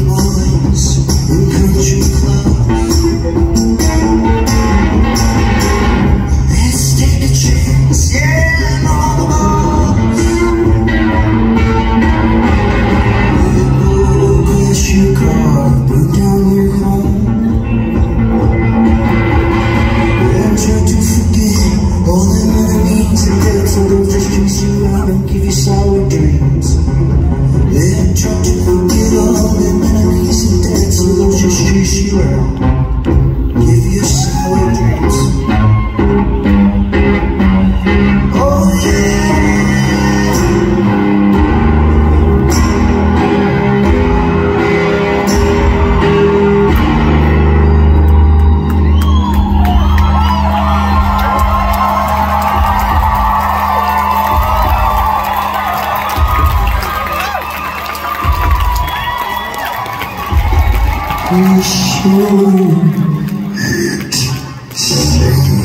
boys in country clubs. Let's take a chance, yeah, on the bars. We'll crash your car, burn down your home. And try to forget all them enemies and debts, and they'll just chase you out and give you sour dreams. Then try to forget all them enemies and debts, and they'll just chase you out, give you sour dreams. Oh yeah. We should